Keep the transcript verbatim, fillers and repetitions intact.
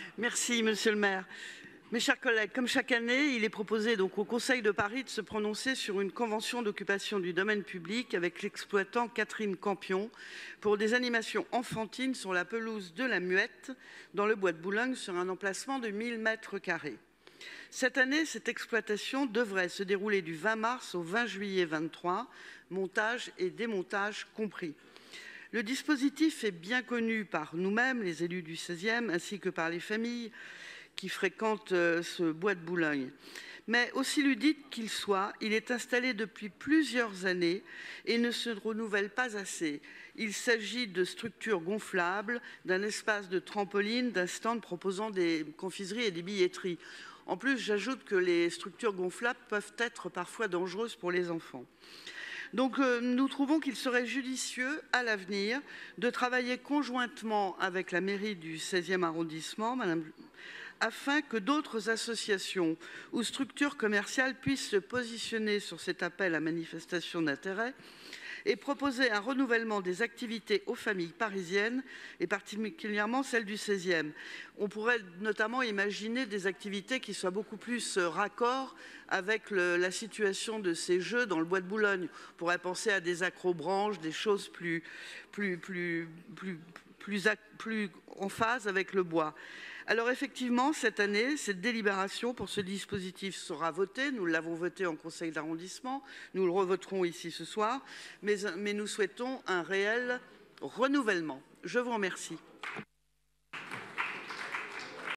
Merci, monsieur le maire. Mes chers collègues, comme chaque année, il est proposé donc au Conseil de Paris de se prononcer sur une convention d'occupation du domaine public avec l'exploitant Catherine Campion pour des animations enfantines sur la pelouse de la Muette, dans le bois de Boulogne, sur un emplacement de mille mètres carrés. Cette année, cette exploitation devrait se dérouler du vingt mars au vingt juillet vingt-trois, montage et démontage compris. Le dispositif est bien connu par nous-mêmes, les élus du seizième, ainsi que par les familles qui fréquentent ce bois de Boulogne. Mais aussi ludique qu'il soit, il est installé depuis plusieurs années et ne se renouvelle pas assez. Il s'agit de structures gonflables, d'un espace de trampoline, d'un stand proposant des confiseries et des billetteries. En plus, j'ajoute que les structures gonflables peuvent être parfois dangereuses pour les enfants. Donc euh, nous trouvons qu'il serait judicieux à l'avenir de travailler conjointement avec la mairie du seizième arrondissement, Madame, afin que d'autres associations ou structures commerciales puissent se positionner sur cet appel à manifestation d'intérêt et proposer un renouvellement des activités aux familles parisiennes et particulièrement celles du seizième. On pourrait notamment imaginer des activités qui soient beaucoup plus raccord avec le, la situation de ces jeux dans le bois de Boulogne. On pourrait penser à des acrobranches, des choses plus, plus, plus, plus, plus, plus en phase avec le bois. Alors effectivement, cette année, cette délibération pour ce dispositif sera votée. Nous l'avons voté en conseil d'arrondissement. Nous le revoterons ici ce soir. Mais, mais nous souhaitons un réel renouvellement. Je vous remercie.